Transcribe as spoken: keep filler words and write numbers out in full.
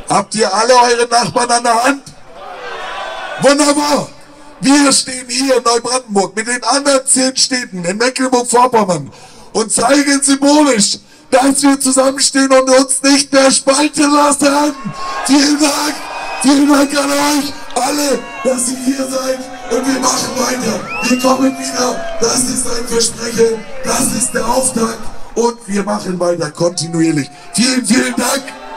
Habt ihr alle eure Nachbarn an der Hand? Wunderbar! Wir stehen hier in Neubrandenburg mit den anderen zehn Städten in Mecklenburg-Vorpommern und zeigen symbolisch, dass wir zusammenstehen und uns nicht mehr spalten lassen. Vielen Dank, vielen Dank an euch alle, dass ihr hier seid und wir machen weiter. Wir kommen wieder, das ist ein Versprechen, das ist der Auftakt und wir machen weiter kontinuierlich. Vielen, vielen Dank.